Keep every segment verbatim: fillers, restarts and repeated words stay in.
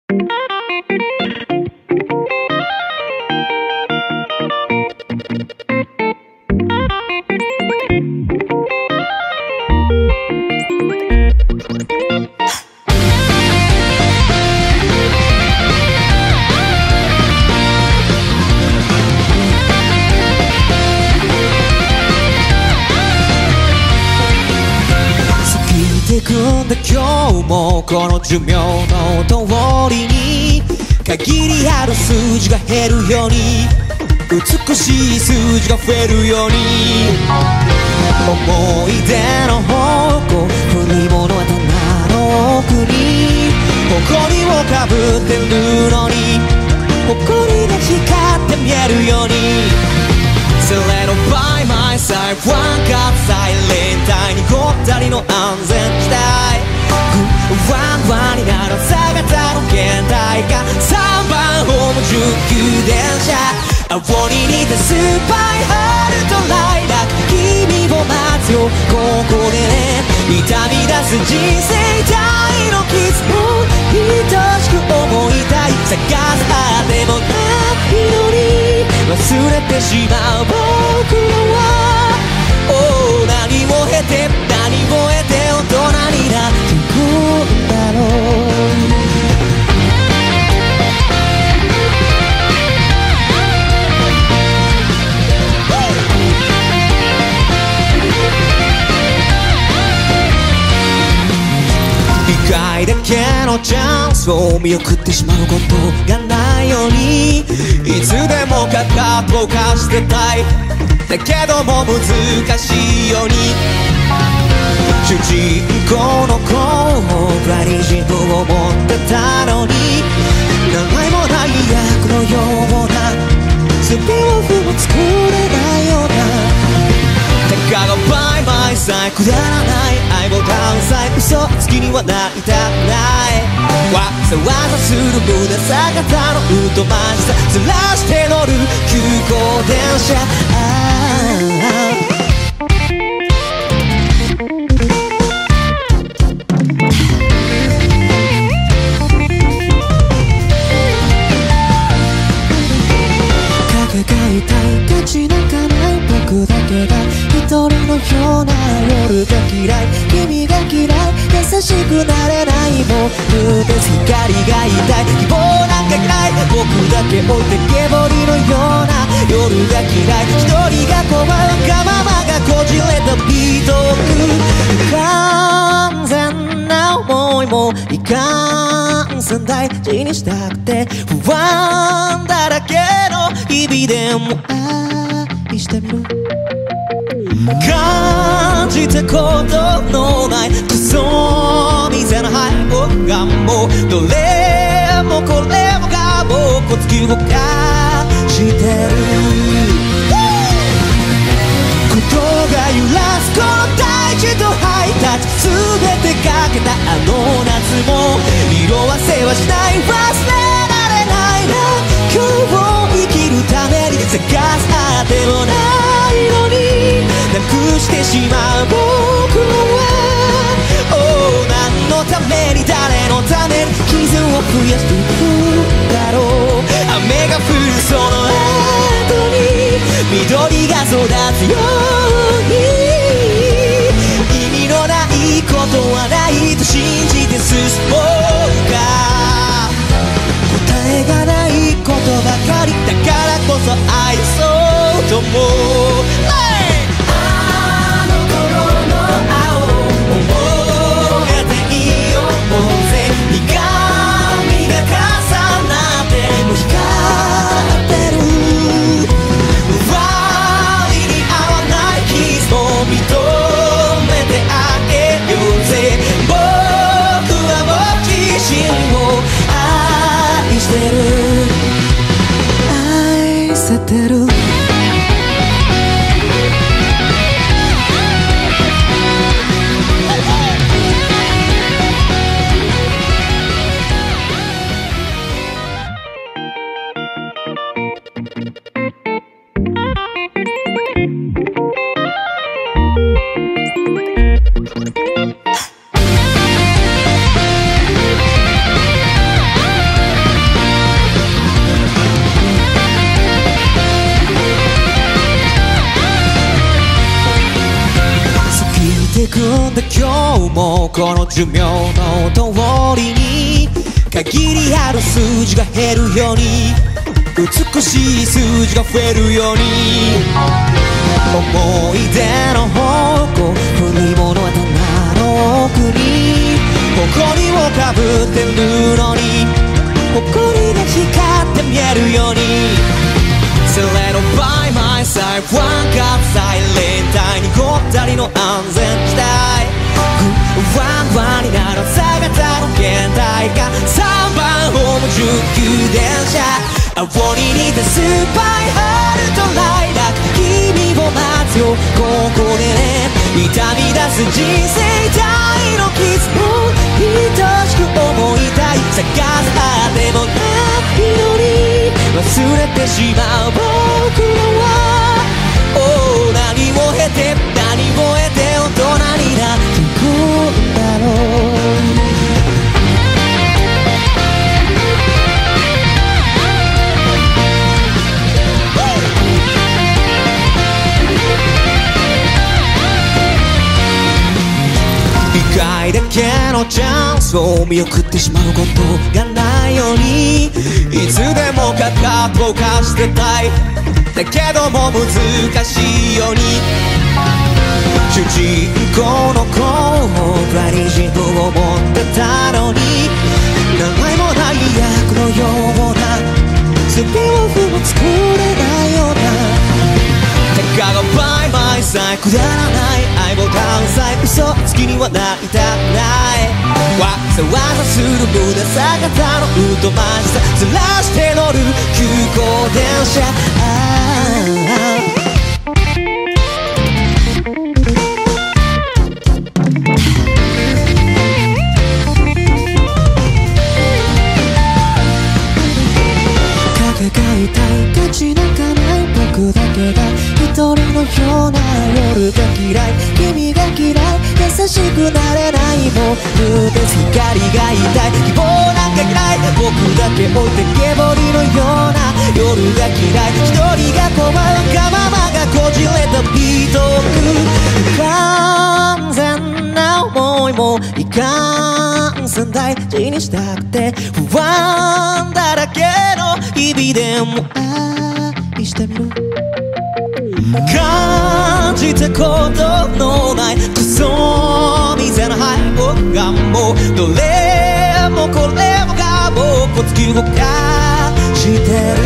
今日もこの寿命の通りに限りある数字が減るように美しい数字が増えるように思い出の方向振り物は棚の奥に埃をかぶってるのに埃が光って見えるようにセレの by my side ワンカットサイレンタイにごったりの安全地帯ワンワンになる朝方の現代がさんばんホームじゅうきゅう電車青に似たスパイハルトライラック君を待つよここでね痛み出す人生体の傷も愛しく思いたい探すあってもないのに忘れてしまう僕らは、oh、何を経て何を経て大人になっていくんだろう一回だけのチャンスを見送ってしまうことがないようにいつでもかかとを貸してたいだけども難しいように主人公の子をプライジンを持ってたのに名前もない役のようなスピンオフも作れないようなたかが by my side くだらない愛も関西嘘つきにはなりたくないわざわざする胸坂田の疎ましさずらして乗る急行電車かけがいたい勝ち泣かない僕だけが一人のような夜が嫌い君が嫌い優しくなれない僕です光が痛い希望なんか嫌い僕だけ置いてけぼりのような夜が嫌い一人が怖いわがままがこじれたビート不完全な思いもいかんせん大事にしたくて不安だらけの日々でも愛してみる感じたことのないクソみたいな背後がもうどれもこれもが僕を突き動かしてることが揺らすこの大地とハイタッチ全てかけたあの夏も色あせはしない忘れられないな今日を生きるために探すあてもないのになくしてしまう僕は、oh、何のために誰のために傷を増やしていくだろう雨が降るその後に緑が育つように意味のないことはないと信じて進もうか答えがないことばかりだからこそ愛そうと思う愛せてるくんだ今日もこの寿命の通りに限りある数字が減るように美しい数字が増えるように思い出の方向振り物は棚の奥に埃をかぶってるのに埃が光って見えるように Settle by my side ワンカップサイレンタイにこったりの安全地帯ワンワンになるさがたの現代がさんばんホームじゅうきゅう電車青に似たスーパーハルトライダー君を待つよここでね痛み出す人生体の傷も愛しく思いたい探すあてもないのに忘れてしまう僕らは、oh、何を経て何を経て大人になっていくんだろう一回だけのチャンスを見送ってしまうことがないようにいつでもかかとを貸してたいだけども難しいように主人公の子もプライド自分を持ってたのに名前もない役のようなスピンオフも作れないようなたかが by my side くだらない愛も関西嘘つきにはなりたくないわざわざする無駄さ方の疎ましさずらして乗る急行電車かけがいたい勝ちなんかない僕だけが一人のような夜が嫌い君が嫌い優しくなれない僕です光が痛い希望なんか嫌い僕だけ置いてけぼりのような夜が嫌い一人が困るわがままがこじれたビート不完全な思いもいかんせん大事にしたくて不安だらけの日々でも愛してみる感じたことのないクソみたいな敗北感もどれもこれもが僕を突き動かしてる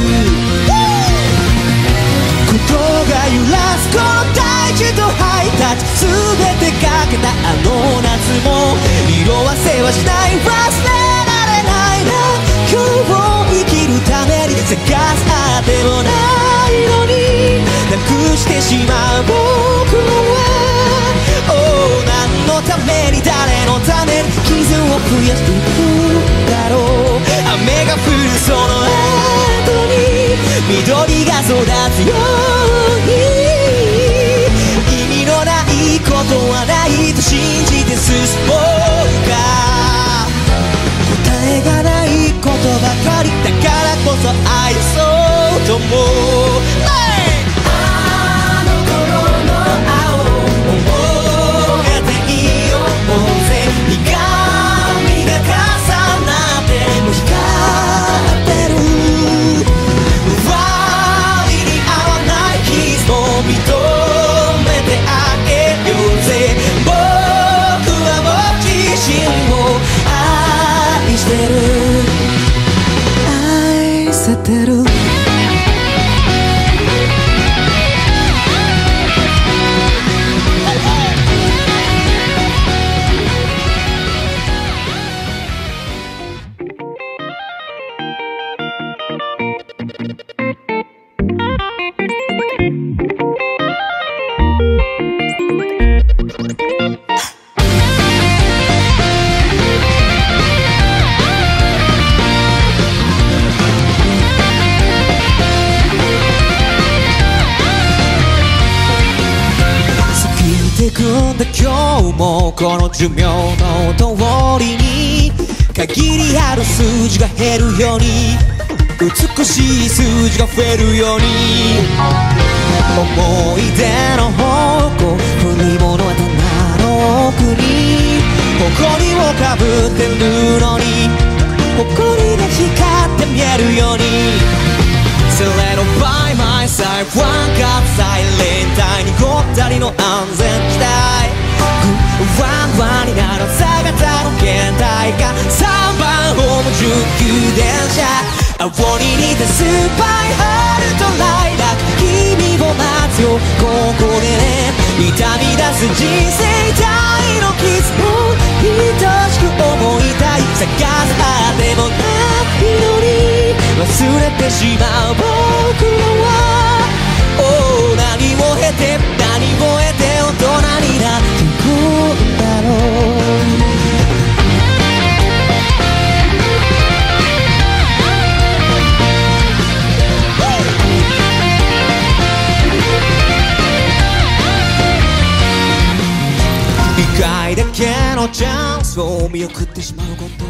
ことが揺らすこの大地とハイタッチ全てかけたあの夏も色あせはしない忘れられないな今日を生きるために探すあてもないのになくしてしまう僕は、oh、何のために誰のために傷を増やしていくだろう雨が降るその後に緑が育つように意味のないことはないと信じて進もうか答えがないことばかりだからこそ愛そうと思う、hey!愛せてるくんだ今日もこの寿命の通りに限りある数字が減るように美しい数字が増えるように思い出の方向振り物は棚奥に埃をかぶってるのに誇りが光って見えるように Sailor by my side One cup サイレンタイにごったりの安全地帯ワンワンになる朝方の現代がさんばんホームじゅうきゅう電車青に似たスパイハルトライラ君を待つよここでね痛み出す人生体の傷を愛しく思いたい探すあてもないのに忘れてしまう僕らは Oh 何を経て何を経て大人になっていくんだろう一回だけのチャンスを見送ってしまうこと